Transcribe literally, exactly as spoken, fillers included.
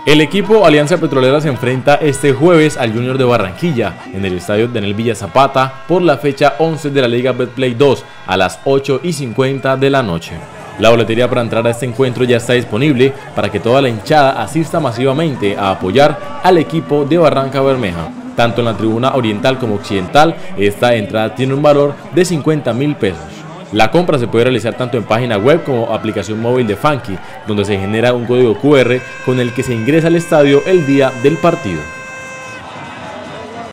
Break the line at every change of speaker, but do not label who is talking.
El equipo Alianza Petrolera se enfrenta este jueves al Junior de Barranquilla en el estadio Daniel Villa Zapata por la fecha once de la Liga Betplay dos a las ocho y cincuenta de la noche. La boletería para entrar a este encuentro ya está disponible para que toda la hinchada asista masivamente a apoyar al equipo de Barranca Bermeja. Tanto en la tribuna oriental como occidental, esta entrada tiene un valor de cincuenta mil pesos. La compra se puede realizar tanto en página web como aplicación móvil de Funky, donde se genera un código Q R con el que se ingresa al estadio el día del partido.